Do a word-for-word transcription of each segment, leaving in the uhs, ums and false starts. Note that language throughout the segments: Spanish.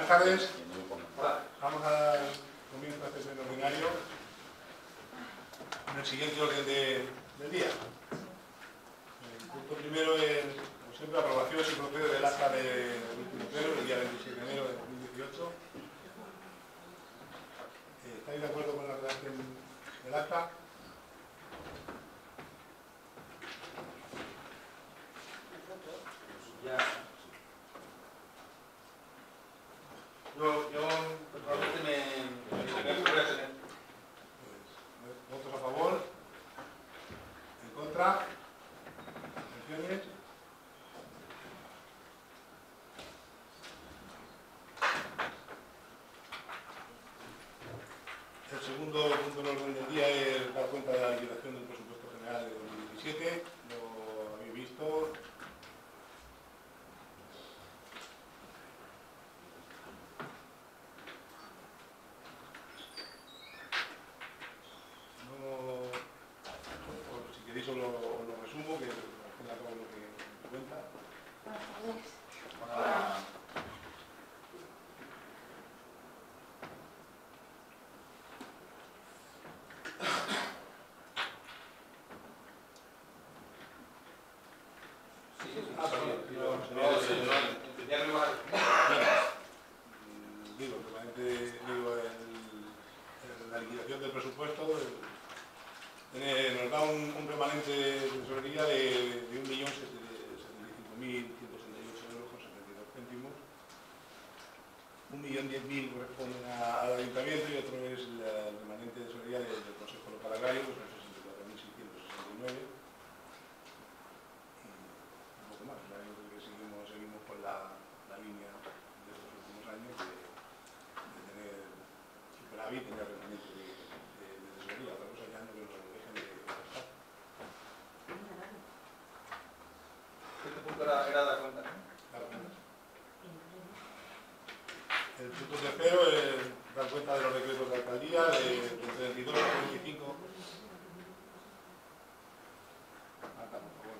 Buenas tardes. Vamos a dar comienzo a este pleno ordinario en el siguiente orden de, del día. El punto primero es, como siempre, aprobación sin proceder del acta del último pleno, el día veintisiete de enero de dos mil dieciocho. ¿Estáis de acuerdo con la redacción del acta? Ya. Yo, yo personalmente me, me, me, me voy a tener. Pues, ¿votos a favor? ¿En contra? ¿Abstenciones? El segundo punto en orden del día es dar cuenta de la liquidación del presupuesto general de dos mil diecisiete. Lo habéis visto. No, por, si queréis os lo, os lo resumo, que al fin y al cabo es lo que me cuenta. Para... Ah, perdón, sí, no, no, sería- no, sí, no, entendía que iba a... Mm, digo, realmente digo, el, el- la liquidación del presupuesto el- tiene- nos da un, un remanente de tesorería de, de un millón setenta y cinco mil ciento sesenta y ocho euros con setenta y dos céntimos. Un millón diez mil corresponden a- al ayuntamiento y otro es la- el remanente de tesorería del, del Consejo Local Agrario, que son sesenta y cuatro mil seiscientos sesenta y nueve. Un poco más, ¿verdad? Yo creo que seguimos, seguimos con la, la línea de estos últimos años de, de tener superávit y tener rendimiento de, de, de tesorería. Otra cosa ya no que nos lo dejen de gastar. Este punto era, era dar cuenta, ¿no? Dar cuenta. El punto tercero es dar cuenta de los decretos de alcaldía de treinta y dos a treinta y cinco. Marta, por favor.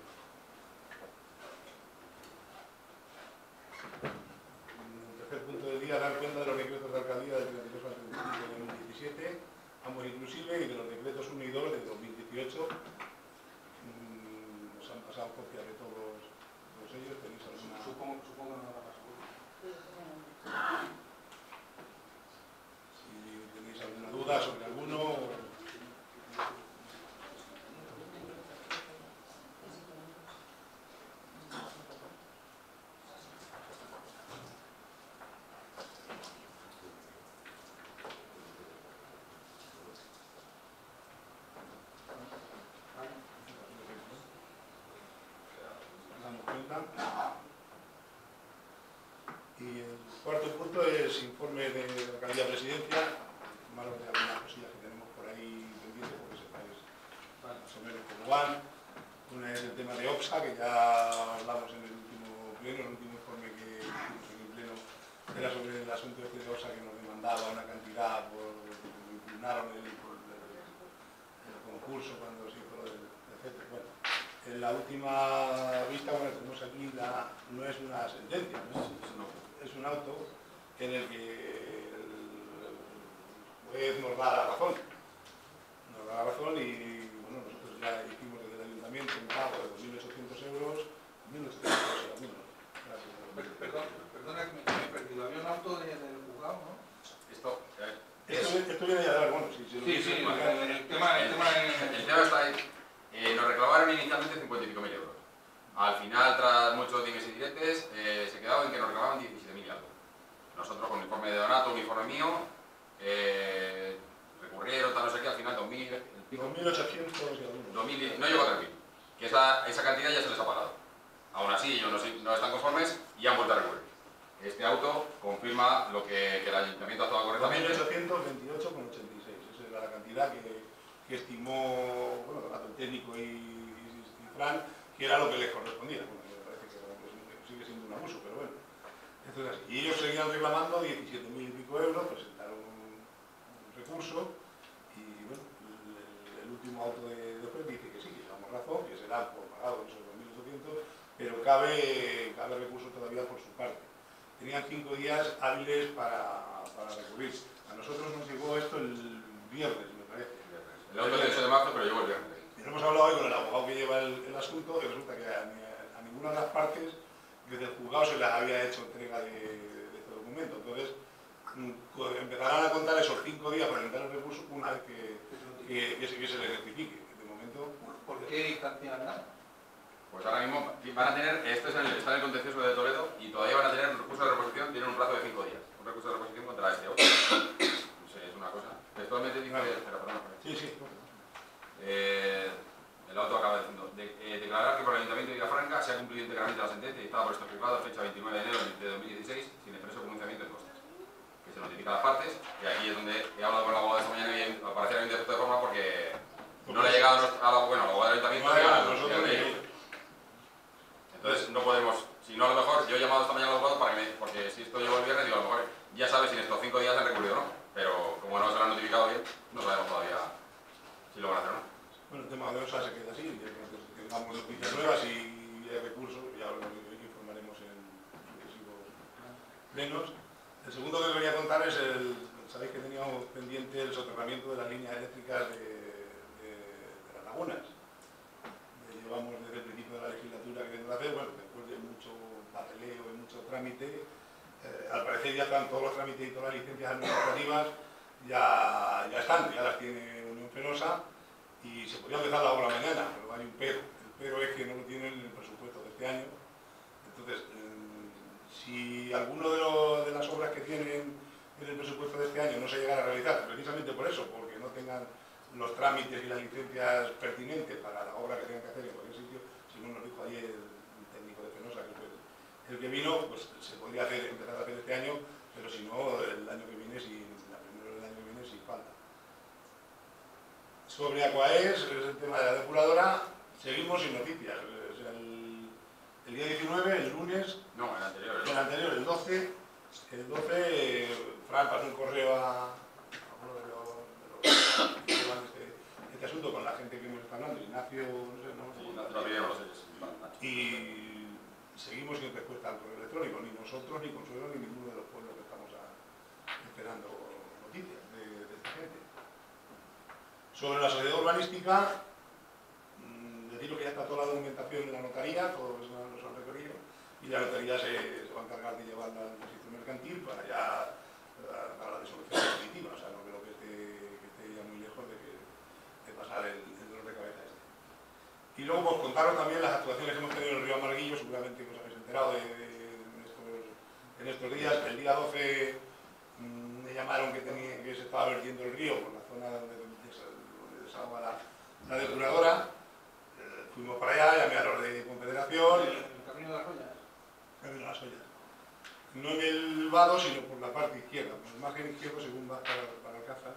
El tercer punto del día, dar cuenta de los decretos de alcaldía del treinta y dos al treinta y cinco de dos mil diecisiete, ambos inclusive, y de los decretos uno y dos de dos mil dieciocho. Mm, Nos han pasado copias de todos, todos ellos. ¿Tenéis alguna? Supongo, supongo que no habrá más. Si tenéis alguna duda sobre alguno. Damos cuenta. Y el cuarto punto es informe de la alcaldía presidencia, informaros de algunas cosillas que tenemos por ahí pendientes, porque sepáis más o menos cómo van. Una es el tema de OPSA, que ya hablamos en el último pleno, el último informe que hicimos en el pleno era sobre el asunto este de OPSA, que nos demandaba una cantidad por que impugnaron el, por el, el concurso cuando se hizo lo del etcétera. Bueno, en la última vista, bueno, tenemos aquí, la, no es una sentencia, ¿no? Es un auto en el que el juez nos da la razón. Nos da la razón y, bueno, nosotros ya hicimos desde el ayuntamiento un pago de dos mil ochocientos euros. mil ochocientos euros, ¿no? Gracias. Perdón, perdona que me, me he perdido. Había un auto de, del juzgado, ¿no? Esto, eh, Esto, esto viene ya de ver, bueno, sí, sí. Sí, sí, el, el tema, el tema el, el tema está ahí. Eh, nos reclamaron inicialmente cincuenta y pico mil euros. Al final, tras muchos dimes y diretes, eh, se quedaba en que nos reclamaban diecisiete mil y algo. Nosotros, con el informe de Donato, un informe mío, eh, recurrieron, tal, no sé qué, al final dos mil, dos mil ochocientos y algunos. dos mil, no llegó a tres mil. Que esa, esa cantidad ya se les ha pagado. Aún así, ellos no, no están conformes y han vuelto a recurrir. Este auto confirma lo que, que el ayuntamiento actuaba dos mil correctamente. ochocientos veintiocho con ochenta y seis. Esa era la cantidad que, que estimó, bueno, Donato, el técnico y, y, y Fran, que era lo que les correspondía. Bueno, me parece que, bueno, que sigue siendo un abuso, pero bueno. Esto es así. Y ellos seguían reclamando diecisiete mil y pico euros, presentaron un, un recurso y, bueno, el, el último auto de, de juez dice que sí, que llevamos razón, que será por pagado esos dos mil ochocientos, pero cabe, cabe recurso todavía por su parte. tenían cinco días hábiles para, para recurrir. A nosotros nos llegó esto el viernes, me parece. El otro el ocho de marzo, pero llegó el viernes. Y hemos hablado hoy con el abogado que lleva el, el asunto y resulta que a, a ninguna de las partes desde el juzgado se les había hecho entrega de, de este documento. Entonces, empezarán a contar esos cinco días para presentar el recurso una vez que, que, que, se, que se les rectifique. De momento, ¿por qué instancia dan? Pues ahora mismo van a tener, esto es el, está en el contencioso de Toledo y todavía van a tener un recurso de reposición, tienen un plazo de cinco días. Un recurso de reposición contra este otro. No sé, es una cosa. Textualmente dice. Claro. Espera, perdón. sí, sí. Eh, el auto acaba diciendo de, eh, declarar que por el Ayuntamiento de Villafranca se ha cumplido íntegramente la sentencia dictada por este juzgado fecha veintinueve de enero de dos mil dieciséis sin expreso pronunciamiento en costas. Que se notifica a las partes y aquí es donde he hablado con el abogado esta mañana y al parecer hay un defecto de forma porque no le ha llegado a la, bueno, al abogado del Ayuntamiento No, ni no, al- nosotros ni al ni- médico. Entonces no podemos, si no a lo mejor, yo he llamado esta mañana al abogado para que me, porque si esto llegó el viernes, digo a lo mejor ya sabes si en estos cinco días han recurrido o no, pero como no se lo han notificado bien, no sabemos todavía si lo van a hacer o no. Bueno, el tema de O S A se queda así, ya que tengamos noticias nuevas y hay recursos, ya lo informaremos en sucesivos plenos. El segundo que quería contar es el, sabéis que teníamos pendiente el soterramiento de las líneas eléctricas de, de, de las lagunas. Le llevamos desde el principio de la legislatura queriendo hacer, bueno, después de mucho papeleo y mucho trámite, eh, al parecer ya están todos los trámites y todas las licencias administrativas, ya, ya están, ya las tiene Unión Fenosa. Y se podría empezar la obra mañana, pero hay un pero. El pero es que no lo tienen en el presupuesto de este año. Entonces, eh, si alguno de, lo, de las obras que tienen en el presupuesto de este año no se llegara a realizar, precisamente por eso, porque no tengan los trámites y las licencias pertinentes para la obra que tengan que hacer en cualquier sitio, según nos dijo ayer el técnico de Fenosa, que fue el, el que vino, pues se podría hacer, empezar a hacer este año, pero si no, el año que viene, si, la primera del año que viene, sin falta. Sobre Aquaes, es el tema de la depuradora, seguimos sin noticias. O sea, el, el día diecinueve, el lunes, No, el anterior. el anterior, el doce, el doce, eh, Fran pasó un correo a, a uno de los, de los que llevan este, este asunto con la gente que hemos estado hablando, Ignacio, no sé, no, Sí, no, no pidieron los hechos. y seguimos sin respuesta al correo electrónico, ni nosotros, ni Consuelo, ni ninguno de los pueblos que estamos a, esperando noticias de, de esta gente. Sobre la sociedad urbanística, mmm, deciros que ya está toda la documentación en la notaría, todos los han requerido, y la notaría se, se va a encargar de llevarla al registro mercantil para ya para la disolución definitiva, o sea, no creo que esté, que esté ya muy lejos de, que, de pasar el, el dolor de cabeza este. Y luego pues contaros también las actuaciones que hemos tenido en el río Amarguillo, seguramente que os habéis enterado de, de, de estos, en estos días. El día doce mmm, me llamaron que, tenía, que se estaba vertiendo el río por la zona donde desagua la, la depuradora, eh, fuimos para allá, llamé a los de Confederación. ¿El camino de las ollas? Camino de las ollas. No en el vado, sino por la parte izquierda, por el margen izquierdo según vas para, para Alcázar.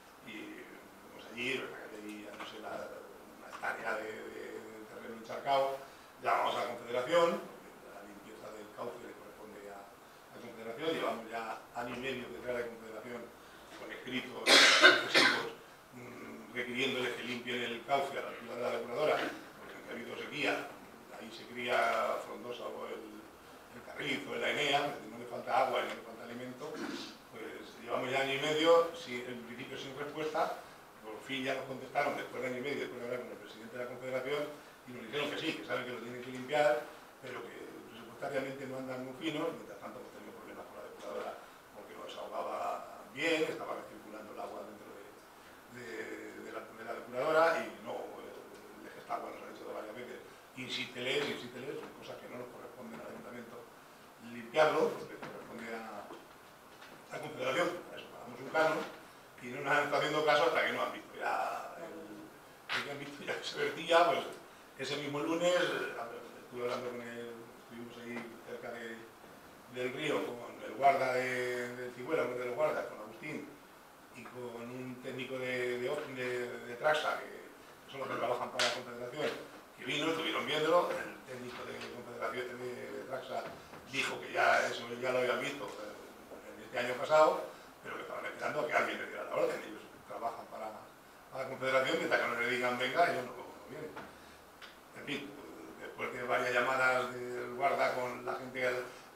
Y pues allí, allí no sé, la, una hectárea de, de, de terreno encharcado, llamamos a la Confederación, porque la limpieza del cauce le corresponde a la Confederación, llevamos ya año y medio detrás de la Confederación con escritos sucesivos requiriéndoles que limpien el cauce a la altura de la depuradora, porque aunque ha habido sequía, ahí se cría frondosa o el, el carrizo, la enea, no le falta agua y no le falta alimento, pues llevamos ya año y medio, si, en principio sin respuesta, por fin ya nos contestaron después de año y medio, después de hablar con el presidente de la Confederación, y nos dijeron que sí, que saben que lo tienen que limpiar, pero que presupuestariamente no andan muy finos, mientras tanto hemos tenido problemas con la depuradora porque no desahogaba bien, estaba recirculando el agua dentro de, de de la, de la depuradora y no, el eje está, bueno, nos han dicho varias veces, insísteles, insísteles, son cosas que no nos corresponden al ayuntamiento limpiarlo, porque corresponde a la Confederación, para eso pagamos un canon y no nos han estado haciendo caso hasta que no han visto ya el, el que han visto ya que se vertía, pues ese mismo lunes estuve hablando con él, estuvimos ahí cerca de, del río con el guarda de, de Cigüela, uno de los guardas, con Agustín, y con un técnico de, de, de, de Traxa, que son los que trabajan para la Confederación, que vino, estuvieron viéndolo, el técnico de Confederación de, de Traxa dijo que ya eso ya lo habían visto en este año pasado, pero que estaban esperando a que alguien le diera la orden. Ellos trabajan para, para la Confederación, mientras que no le digan venga, ellos no, no vienen. En fin, después de varias llamadas del guarda con la gente de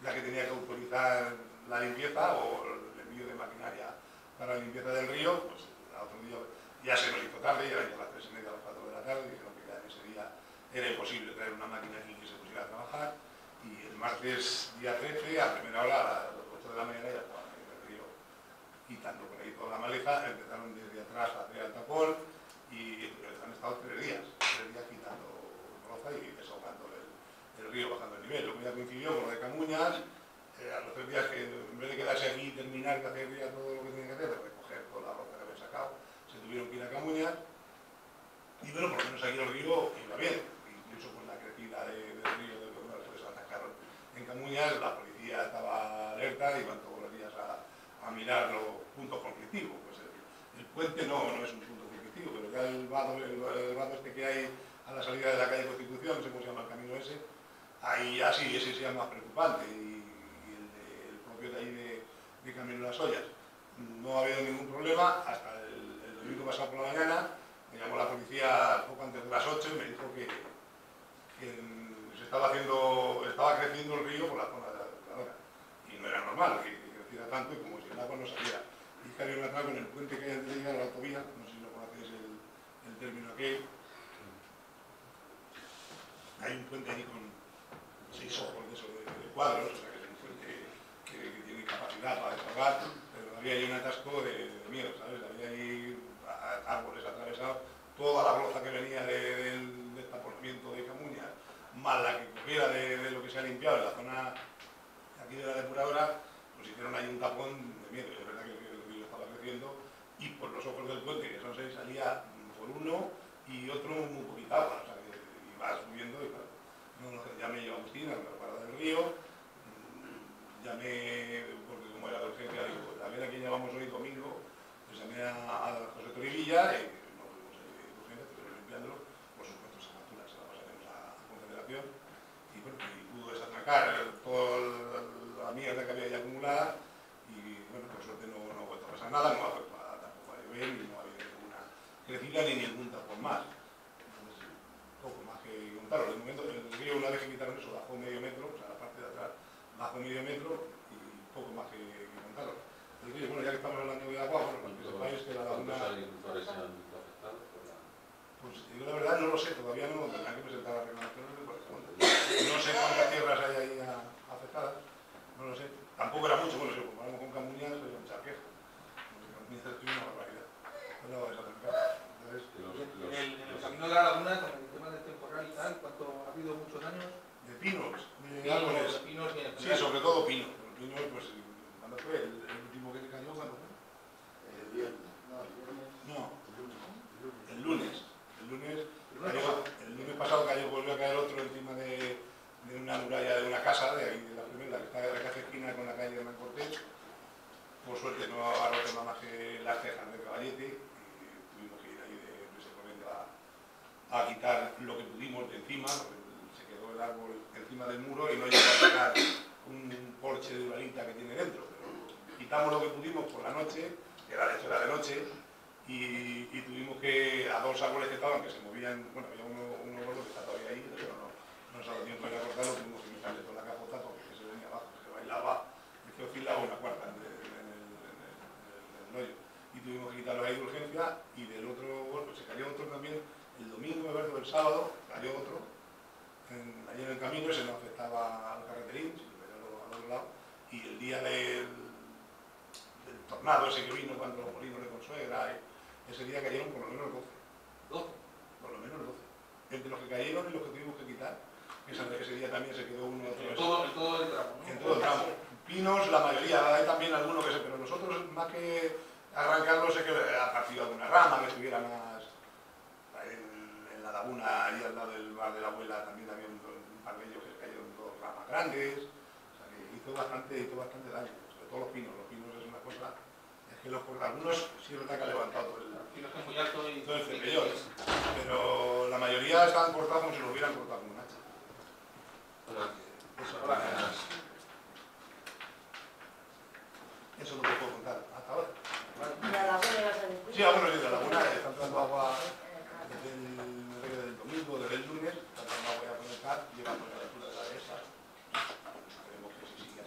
la que tenía que autorizar la limpieza o el envío de maquinaria para la limpieza del río, pues el otro día ya se nos hizo tarde, ya eran las tres y media, a las cuatro de la tarde, dijeron que ya ese día era imposible traer una máquina aquí que se pusiera a trabajar, y el martes día trece, a primera hora, a las ocho de la mañana, ya estaban ahí en el río quitando por ahí toda la maleza, empezaron desde atrás a hacer el tapón, y han estado tres días, tres días quitando broza y desahogando el, el río, bajando el nivel. Luego ya coincidió con lo de Camuñas, eh, a los tres días que en vez de quedarse aquí y terminar de hacer ya todo lo que tenían que hacer, de recoger toda la broza que habían sacado, se tuvieron que ir a Camuñas, y bueno, por lo menos aquí el río iba bien, incluso con la crecida de, del río, de los que se atacaron en Camuñas, la policía estaba alerta y iban todos los días a, a mirar los puntos conflictivos. Pues el, el puente no, no es un punto conflictivo, pero ya el vado, el, el vado este que hay a la salida de la calle Constitución, no sé cómo se llama el camino ese, ahí ya sí, ese sí es más preocupante, y, y el, de, el propio de ahí de, de Camino de las Ollas. No ha habido ningún problema hasta el, el domingo pasado por la mañana. Me llamó la policía poco antes de las ocho y me dijo que, que se estaba haciendo, estaba creciendo el río por la zona de la depuradora. Y no era normal que, que creciera tanto y como si el agua no saliera. Y que había un atraco en el puente que hay antes de llegar a la autovía, no sé si lo conocéis el, el término aquel. Hay un puente ahí con seis ojos de, eso, de, de cuadros, o sea que es un puente que, que tiene capacidad para desahogar, pero había ahí un atasco de, de miedo, ¿sabes? Había ahí árboles atravesados, toda la broza que venía de, del destaponamiento de Camuñas, más la que cogiera de, de lo que se ha limpiado en la zona aquí de la depuradora, pues hicieron ahí un tapón de miedo. Es verdad que el río estaba creciendo y por los ojos del puente, que son seis, salía por uno y otro muy poquita agua, o sea que iba subiendo y claro. No, no, llamé yo a Agustín, a la parada del río, llamé, porque como era de urgencia, digo, a ver a quién llamamos hoy domingo. Pues llamé a, a José Toribilla y no pudimos ir de urgencia, pero limpiándolo, por supuesto esa factura se la pasaremos a, a Confederación y bueno, y pudo desatracar toda la mierda que había ahí acumulada y bueno, por suerte no, no ha vuelto a pasar nada, no ha vuelto a, tampoco a llover ni no ha habido ninguna crecida ni ningún tapón más. Entonces, poco más que contaros. De momento el río, una vez que quitaron eso, bajó medio metro, o sea la parte de atrás bajó medio metro y poco más que, que contaros. Entonces, bueno, ya que estamos hablando de agua, bueno, pues que sepáis que la laguna... ¿Cuántos agricultores se han visto afectados por la...? Pues yo la verdad no lo sé, todavía no tendrán que presentar las reclamaciones de corresponde. No sé cuántas tierras hay ahí a, afectadas, no lo sé. Tampoco era mucho, bueno, si lo comparamos con Camuñas, es un charquejo. Camuñas es una barbaridad. No lo vais a acercar. Entonces, los, los, en, el, en el camino de la laguna, con el tema del temporal y tal, ¿cuánto ha habido muchos daños? De pinos, de Pinos, árboles. de pinos y en Sí, sobre todo pinos. Los pinos, pues, ¿cuándo fue? El, el último que cayó, ¿cuándo fue? El viernes, no, el viernes. No, el lunes. El lunes, cayó, el lunes pasado cayó, volvió a caer otro encima de, de una muralla de una casa, de ahí de la primera, que está de la calle esquina con la calle de Hernán Cortés. Por suerte no ha roto nada más que las cejas del caballete y tuvimos que ir ahí de prisa corriendo a, a quitar lo que pudimos de encima, porque se quedó el árbol encima del muro y no llegó a sacar un porche de uralita que tiene dentro, pero quitamos lo que pudimos por la noche, que era de hecho era de noche, y, y tuvimos que, a dos árboles que estaban, que se movían, bueno, había uno, uno gordo que está todavía ahí, pero no, no nos ha dado tiempo de cortarlo, tuvimos que quitarle toda la capota porque se venía abajo, se bailaba, es que oscilaba una cuarta en el, en el, en el, en el hoyo, y tuvimos que quitarlo ahí de urgencia, y del otro, bueno, pues se cayó otro también, el domingo, me parece, el sábado, cayó otro, en, allí en el camino, se nos afectaba al carreterín, se lo cayó al otro lado, y el día del, del tornado ese que vino cuando los molinos de Consuegra, ese día cayeron por lo menos doce. doce. Por lo menos doce. Entre los que cayeron y los que tuvimos que quitar. Ese, ese día también se quedó uno otro. En todo, en todo el tramo, ¿no? En todo el tramo. Pinos, la mayoría, hay también algunos que sé, pero nosotros más que arrancarlos sé que ha partido alguna rama que estuviera más en, en la laguna, ahí al lado del bar de la abuela también había un, un par de ellos que cayeron dos ramas grandes. O sea que hizo bastante, hizo bastante daño. Sobre todo los pinos, los pinos es una cosa. Que los, algunos sí es verdad que ha levantado todo el, es muy alto y todo el cepellón, pero la mayoría estaban cortados como si lo hubieran cortado con un hacha. Eso, eso es lo que puedo contar hasta ahora. ¿Y la laguna ibas a decir? Sí, ah, bueno, sí, la laguna está entrando agua desde el, desde el domingo, desde el lunes, está entrando agua ya por el C A P, llega por la altura de la dehesa. Sabemos que si sigue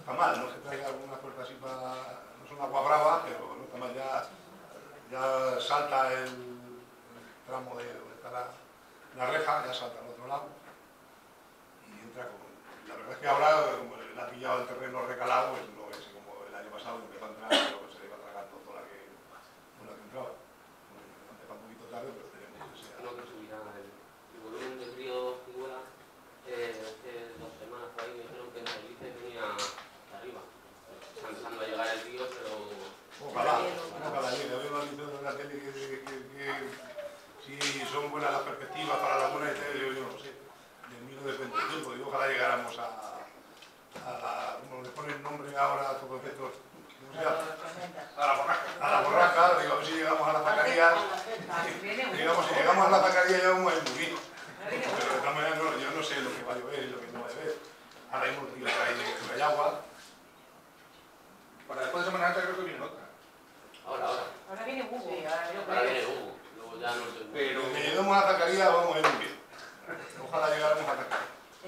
está mal, no se traiga alguna puerta así para... no son agua brava, pero no está mal, ya, ya salta el, el tramo de donde está la, la reja, ya salta al otro lado y entra con... La verdad es que ahora, como le ha pillado el terreno recalado, pues no es como el año pasado que empezó a entrar, pero se le iba a tragar toda la que, toda la que entraba. Ha empezado un poquito tarde, pero esperemos que sea... No que subirá el, el volumen del río Figura. Eh, hace dos semanas por ahí me dijeron que en Felice venía de arriba. Está empezando a llegar el río, pero... Ojalá, ojalá llegue. Hoy me han dicho en la tele que, que, que, que si son buenas las perspectivas para la Laguna de Tele, yo no lo sé, de mil novecientos treinta y cinco, digo, ojalá llegáramos a, a la, como le ponen nombre ahora a todos estos, ¿cómo se llama? A la borraca. A la borraca, digo, a ver si llegamos a las Zacarías, digamos, si llegamos a las Zacarías ya vamos a ir muy bien. Pero de todas maneras no, yo no sé lo que va a llover y lo que no va a llover. Ahora mismo el río trae, trae agua. Para después de Semana Santa creo que viene otra. Ahora, ahora. Ahora viene Hugo. Sí, Ahora viene Hugo. Luego ya no sé. Pero... Que lleguemos a Zacarías vamos a ir muy bien. Ojalá llegáramos a Zacarías.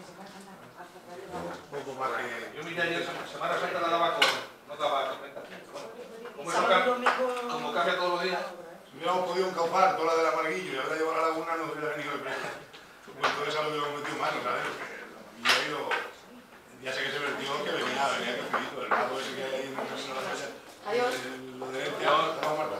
Un poco más que... Yo miré ayer, Semana Santa la daba con... no daba tormenta. Como, eso Sábado y cambia, domingo- como cambia todos los días. Si hubiéramos podido encauzar toda la del Amarguillo y ahora llevar a la Laguna, no hubiera venido el precio. Pues todo eso lo hubiéramos metido mano, ¿sabes? Porque el Amarguillo ha ido... Ya sé que se vertió que venía, venía que feliz, el gato ese que hay ahí en el camino de la playa. Adiós. El- Lo de herencia, estaba Marta.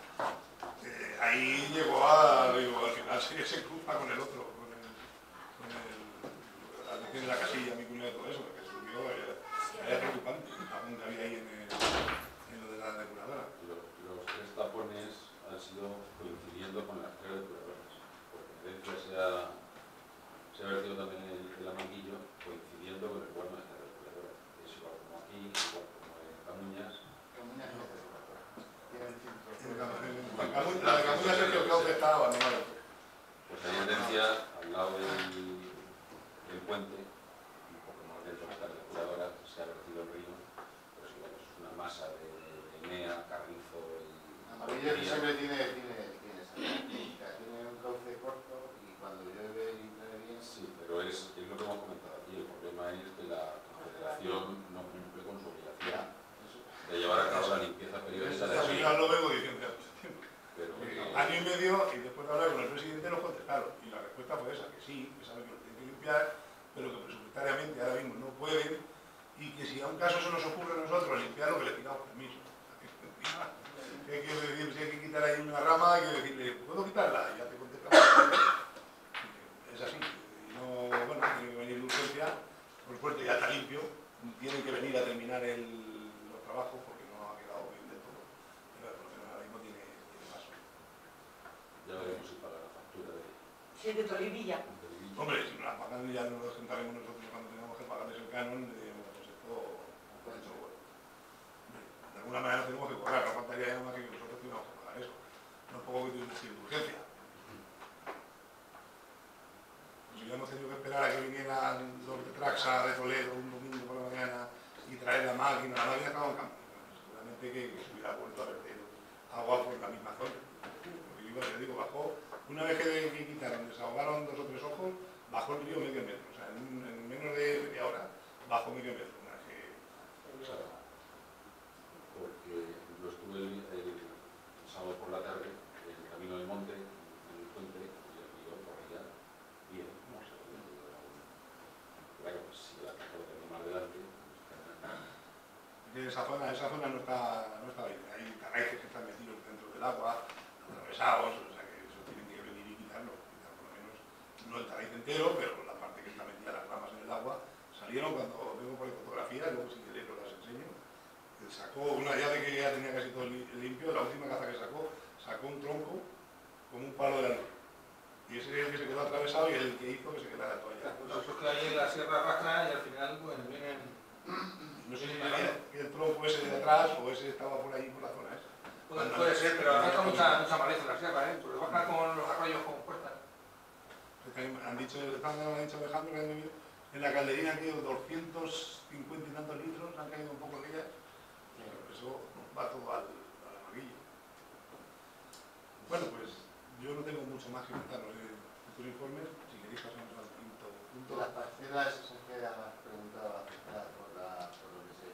Eh, ahí llegó a... Digo, al final se, se cruza con el otro, con el... con el... la que tiene la casilla, mi cuñado y todo eso, que subió, era, era preocupante, aún que había ahí en, el, en lo de la depuradora. Los, los tres tapones han sido coincidiendo con las tres depuradoras, porque en Herencia se ha, se ha vertido también el, el Amarguillo coincidiendo con el lugar donde está la depuradora. Es igual como aquí, igual como en Camuñas. Camuñas no te recuerdo. Tienen cinco. En Cam- en Camuñas- La de Camuñas Sergio Claude está abandonado. Pues ahí en Herencia, al lado del, del puente, un poco más dentro de la depuradora, se ha vertido el río, pues igual es una masa de, de mea, carrizo y... Amarillo que siempre tiene, tiene, tiene esa característica. Tiene un cauce corto y cuando llueve y llueve bien, Sí, pero es, es lo que hemos comentado aquí. El problema es que la Confederación no cumple con su obligación de llevar a cabo la limpieza periódica de Así río. ya lo vengo diciendo hace mucho tiempo. Pero eh, Año y medio, y después de hablar con el presidente nos contestaron. Y la respuesta fue esa, que sí, que saben que lo tienen que limpiar, pero que presupuestariamente ahora mismo no pueden, y que si a un caso se nos ocurre a nosotros limpiarlo, que le pidamos permiso. ¿Qué quiero decir? Si hay que quitar ahí una rama, hay que decirle, ¿puedo quitarla? Y ya te contestamos. Es así. Y no, bueno, tiene que venir de urgencia, por suerte ya está limpio, tienen que venir a terminar el, los trabajos porque no ha quedado bien del todo. Pero por lo menos ahora mismo tiene, tiene paso. ya veremos si paga la factura de, Sí, de Tolivilla. de Villa. Hombre, si nos la pagan ya nos lo sentaremos nosotros cuando tengamos que pagarles el canon, le diremos, pues esto, pues esto, bueno. De alguna manera tenemos que cobrar, no faltaría nada más que nosotros tuviéramos que pagar eso. No es poco que tuvimos que ir de urgencia. Pues si hubiéramos tenido que esperar a que vinieran los de Traxa de Toledo un domingo por la mañana y traer la máquina, la máquina estaba en campo. Seguramente que, que se hubiera vuelto a verter agua por la misma zona. Porque yo iba, te digo, bajó, una vez que, que quitaron, desahogaron dos o tres ojos, bajó el río medio metro. O sea, en, en menos de media hora bajó medio metro. Una vez que, Porque yo estuve el, el, el sábado por la tarde en el camino del monte, en el puente, y el río corría bien, no sé, claro, pues si la caja lo tenía más adelante, que esa zona, esa zona no está, no está bien. Hay raíces que están metidos dentro del agua, atravesados, o sea que eso tienen que venir y quitarlo. Quitar por lo menos, no el raíz entero, pero la parte que está metida las ramas en el agua. Salieron cuando vengo por fotografías, luego si queréis os las enseño. Él sacó una llave que ya tenía casi todo li- limpio, la última caza que sacó, sacó un tronco con un palo de la luz. Y ese es el que se quedó atravesado y el que hizo que se quedara todo allá. Pues eso que ahí en la sierra arrastra y al final pues vienen... No sé si era el tronco ese de atrás o ese estaba por ahí por la zona esa. Puede, puede ser, pero arrastra mucha, mucha maleza en la sierra, ¿eh? Porque baja con los arroyos con fuerza. Han dicho, han dicho Alejandro que han vivido en la calderina han caído doscientos cincuenta y tantos litros, han caído un poco de ellas, pero eso va todo al, al amarillo. Bueno, pues yo no tengo mucho más que contaros de estos informes, si queréis pasamos al quinto punto. las parcelas esas que has preguntado afectadas por, la, por lo que se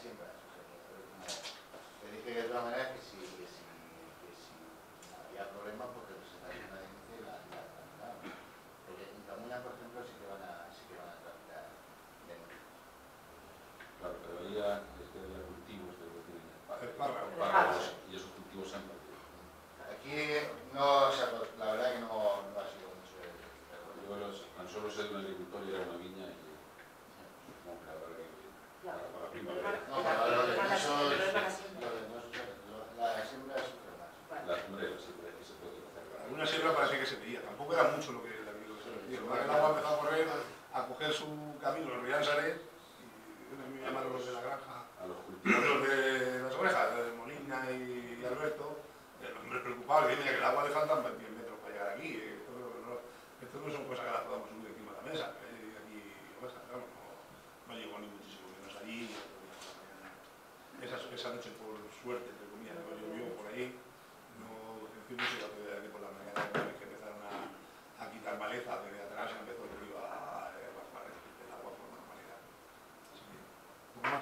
siembras. O sea, que, como te dije de todas maneras que si, que si, que si había problemas, porque presentaría una denuncia y la, la tramitaban. Porque en Camuña, por ejemplo, sí que van a, sí que van a tramitar denuncias. Claro, pero ahí ya es que había cultivos de que tienen Espárragos. espárragos, y esos cultivos se han perdido. Aquí no, o sea, pues, la verdad que no, no ha sido mucho el error. Yo los, tan solo sé de un agricultor y era una viña y supongo que habrá que para, para primavera. No, para lo de eso, lo de no, la siembra es súper más. Las sombreras siempre que se puede hacer. Alguna siembra parece que se veía, tampoco era mucho lo que, lo que se veía. El agua empezó a correr, a coger su camino, los riánsares, y a mí me llamaron los de la granja, A los cultivos. los de las ovejas, de Molina y Alberto, eh, los hombres preocupados, que que el agua le faltan diez metros para llegar aquí. eh, Esto no, no, esto no son cosas que las podamos subir encima de la mesa. eh, Aquí, ovejas, claro, no, no llegó ni muchísimo menos allí. Esa, esa noche, por suerte, entre comillas, no llovió por ahí. No creció mucho la de aquí por la mañana, que empezaron a, a quitar maleza, desde atrás empezó el río a evacuar el agua por normalidad. Así que, ¿poco más?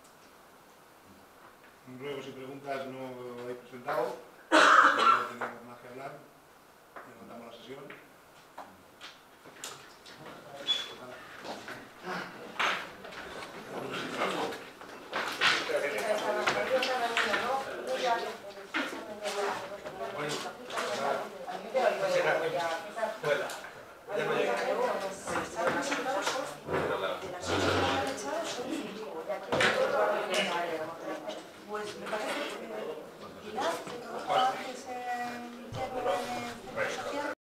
Ruegos y preguntas no habéis presentado, si no tenemos más que hablar, levantamos la sesión. Pero la,